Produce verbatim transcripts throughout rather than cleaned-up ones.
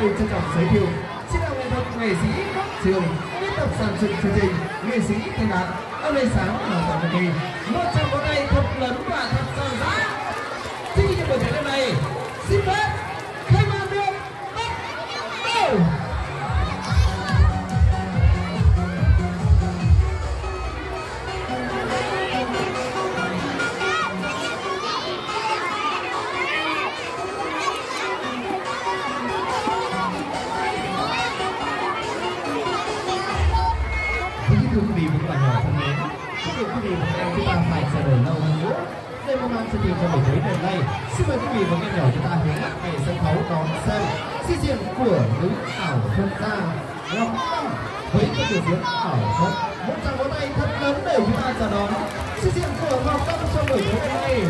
đây trân trọng giới thiệu xin chào nghệ thuật nghệ sĩ các trường biên tập sản xuất chương trình nghệ sĩ Thanh Đạt ông Lê Sáng ở tại kỳ một tràng vỗ tay thật lớn và thật giòn giã. Chương trình buổi tối hôm nay xin phép khai mạc được bắt đầu. Thưa quý vị và các bạn nhỏ thân mến, chúc mừng quý vị và các em chúng ta phải chờ đợi lâu hơn nữa. Đây là màn sự kiện cho buổi tối ngày hôm nay. Xin mời quý vị và các em nhỏ chúng ta hướng mắt về sân khấu đón xem di diện của nữ ảo thuật gia Ngọc Tâm với các biểu diễn ảo thuật. Một tràng vỗ tay thật lớn để chúng ta chào đón di diện của Ngọc Tâm trong buổi tối ngày hôm nay.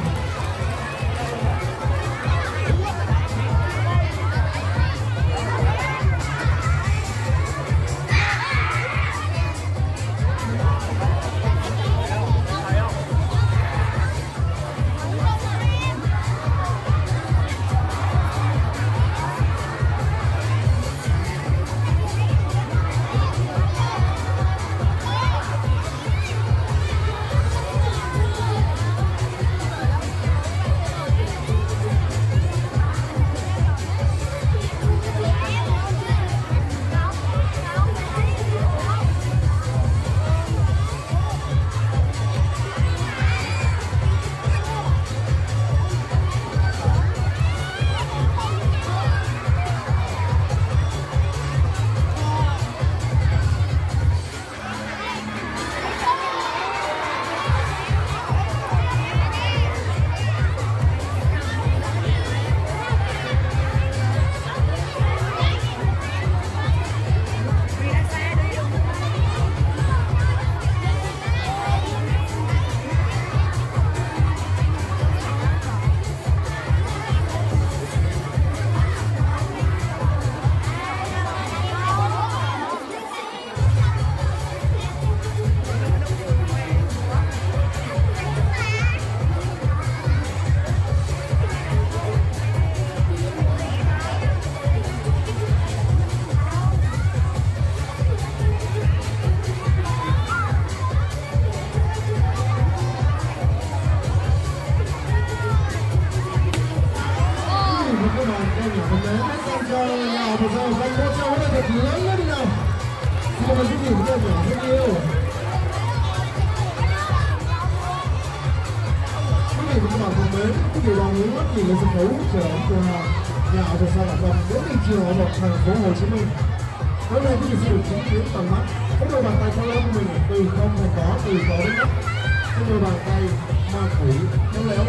Thành phố Hồ Chí Minh. Hôm nay quý vị sẽ được chứng kiến tầm mắt các đôi bàn tay to lớn của mình từ không thành có, từ có đến đất. Các đôi bàn tay ma quỷ khéo léo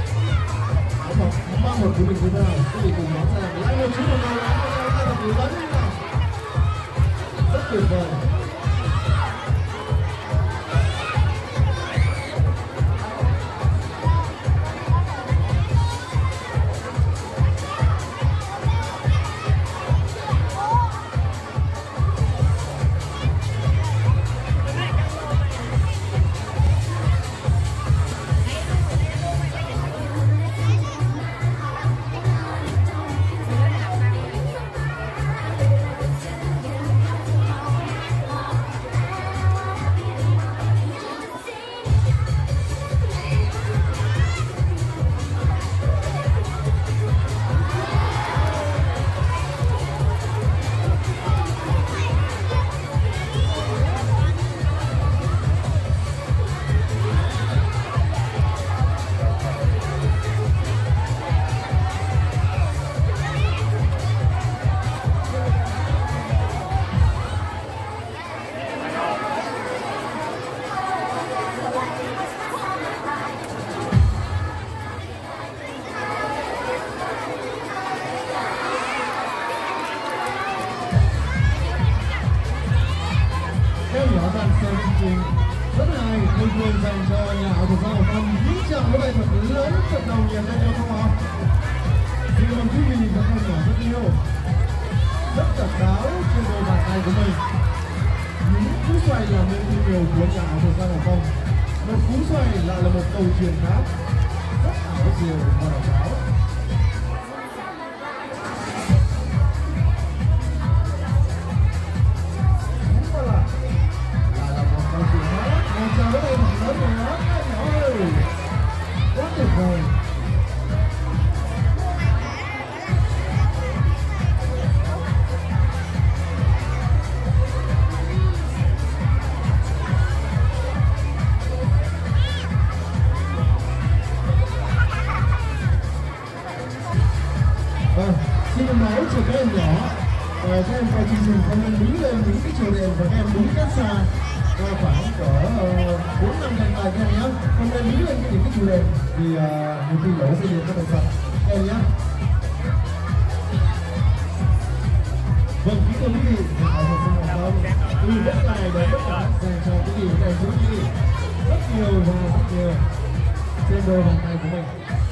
ảo thuật ma thuật của mình như thế nào, quý vị cùng đón xem. Lại một chút một nào lại một tay thật lớn như nào, rất tuyệt vời. Rất là hay, thường thường dành cho nhà ảo thuật gia Ngọc Tâm. Những tràng vỗ tay thật lớn, thật nồng nhiệt lên nhau không ạ? Xin cảm ơn quý vị và các bạn nhỏ rất yêu, rất chặt đáo trên đôi bàn tay của mình. Những cú xoay là niềm tin yêu của nhà ảo thuật gia Ngọc Tâm. Một cú xoay lại là một câu chuyện khác, rất ảo diệu và độc đáo. máu cho các em nhỏ. Và các em coi chương trình không nên đứng lên những cái trụ đèn và các em đứng cách xa khoảng cỡ bốn năm cánh tay các em nhé. Không nên đứng lên những cái trụ đèn vì nhiều khi lỗ sẽ điện các bạn thật các em nhé. Vâng, kính thưa quý vị, ở một sân học đông từ đất này đến đất cả dành cho quý vị các em chú ý rất nhiều và rất nhiều trên đôi bàn tay của mình.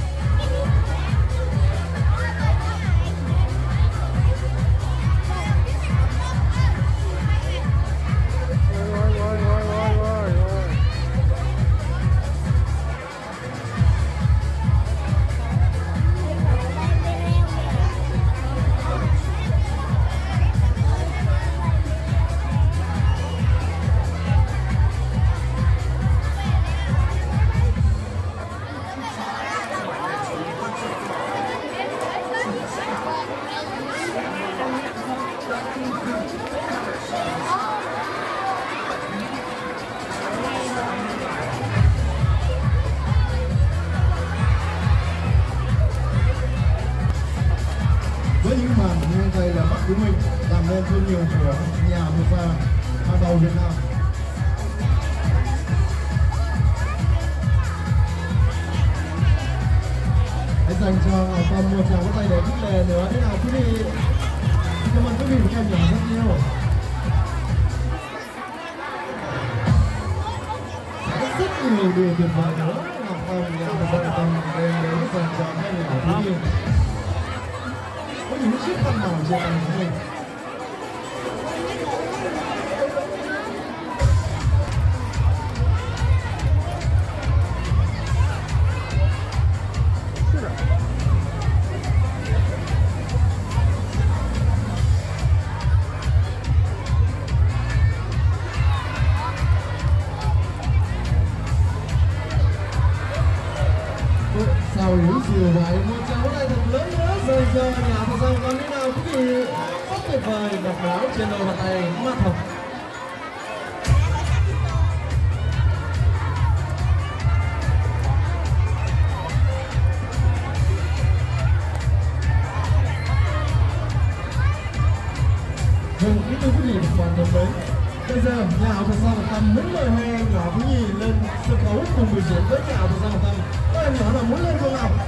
Với những màn như đây là mắt của mình làm nên thương hiệu của nhà Mùa Pha hàng đầu Việt Nam. Hãy dành cho Ngọc Tâm một tràng vỗ tay để khích lệ nữa. Thế nào quý vị? Cảm ơn quý vị và các em nhỏ rất nhiều. Rất nhiều điều tuyệt vời nữa Ngọc Tâm nhà Ngọc Tâm đem đến dành cho các em nhỏ quý vị. Có những chiếc khăn màu trên tay của mình. Sau những chiều vậy, một tràng vỗ tay thật lớn nữa dành cho nhà thợ răng. Còn thế nào quý vị rất tuyệt vời, độc đáo trên đôi bàn tay mát hồng. Vâng, kính thưa quý vị và các bạn thân mến, bây giờ nhà ảo thuật Giang Ngọc Tâm muốn mời hai em nhỏ quý vị lên sân khấu cùng biểu diễn với nhà ảo thuật Giang Ngọc Tâm. Các em nhỏ nào muốn lên không nào?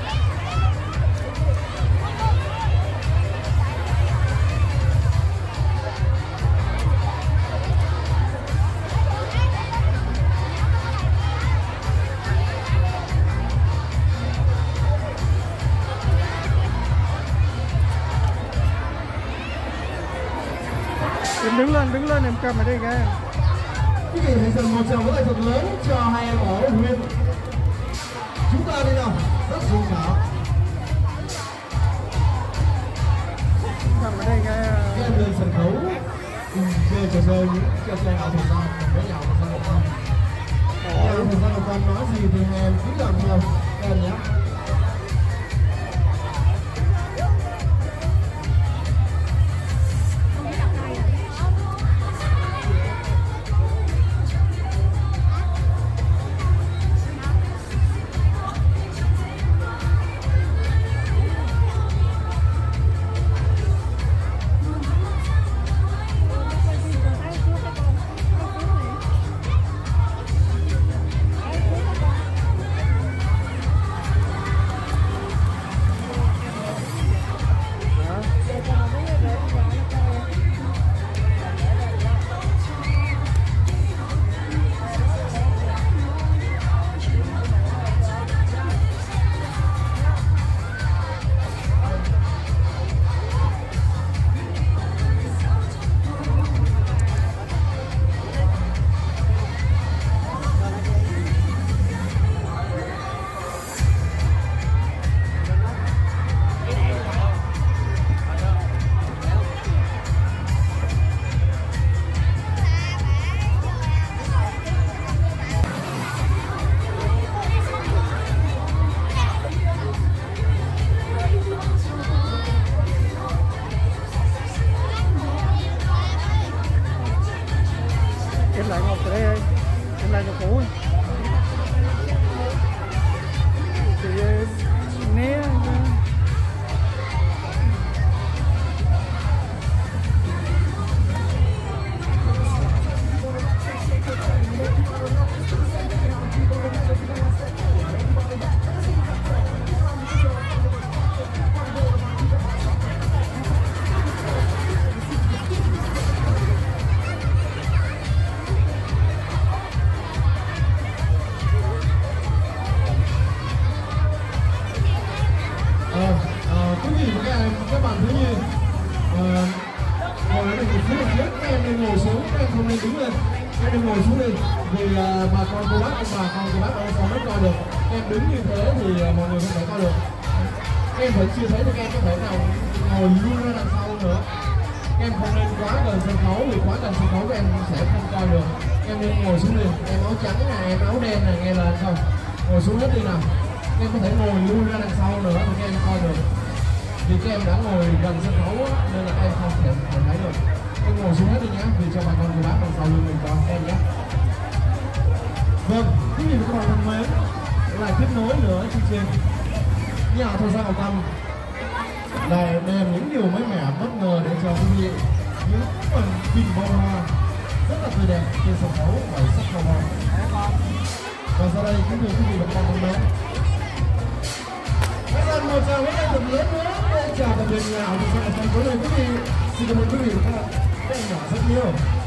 Em đứng lên, đứng lên em cầm ở đây kìa. Quý vị hãy dành một tràng vỗ tay thật lớn cho hai em ở Huyền. Chúng ta đi nào, rất dũng cảm. Cầm ở đây kìa. Các em lên sân khấu cùng chơi trò chơi những trò chơi ảo thuật Giang với nhà ảo thuật Giang Ngọc Tâm. Nhà ảo thuật Giang Ngọc Tâm nói gì thì hai em cứ làm theo các em nhé. nên ngồi xuống, các em không nên đứng lên, các em ngồi xuống đi, vì uh, bà con cô bác, ông bà con cô bác ở phòng mới coi được. Em đứng như thế thì uh, mọi người không thể coi được. Các em phải chia sẻ cho các em có thể nào ngồi lui ra đằng sau nữa. Các em không nên quá gần sân khấu, vì quá gần sân khấu các em sẽ không coi được. Các em nên ngồi xuống đi, em áo trắng nè, em áo đen này, nghe lên không? Ngồi xuống hết đi nào. Các em có thể ngồi lui ra đằng sau nữa thì các em coi được. Vì các em đã ngồi gần sân khấu á, nên là các em không thể, thể thấy được. Em ngồi xuống hết đi nhé, vì cho bà con cô bác đằng sau lưng mình coi em nhé. Vâng, quý vị và các bạn thân mến, lại tiếp nối nữa chương trình. Nhà thời gian Hồng Tâm lại đem những điều mới mẻ bất ngờ để cho quý vị những phần bình bông hoa rất là tươi đẹp trên sân khấu bảy sắc màu hồng. Và sau đây kính thưa quý vị và các bạn thân mến, hãy dành một tràng vỗ tay thật lớn nữa để chào tạm biệt nhà thời gian Hồng Tâm. Với quý vị, xin cảm ơn quý vị và các bạn, các em nhỏ rất nhiều.